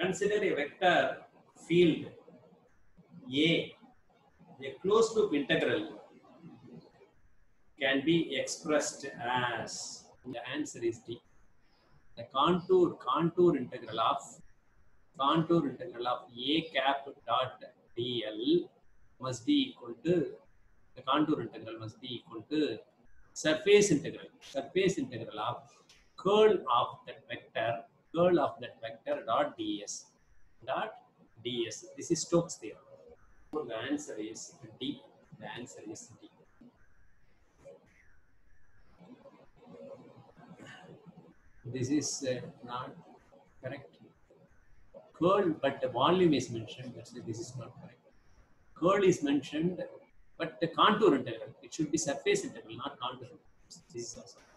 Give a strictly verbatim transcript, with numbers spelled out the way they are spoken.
Consider a vector field A. A closed loop integral can be expressed as, the answer is D. The contour contour integral of contour integral of A cap dot dl must be equal to, the contour integral must be equal to surface integral surface integral of curl of that vector curl of that vector dot ds dot ds. This is Stokes theorem. So the answer is D. The answer is D. This is uh, not correct. Curl, but the volume is mentioned. That's why this is not correct. Curl is mentioned, but the contour integral. It should be surface integral, not contour integral. This is also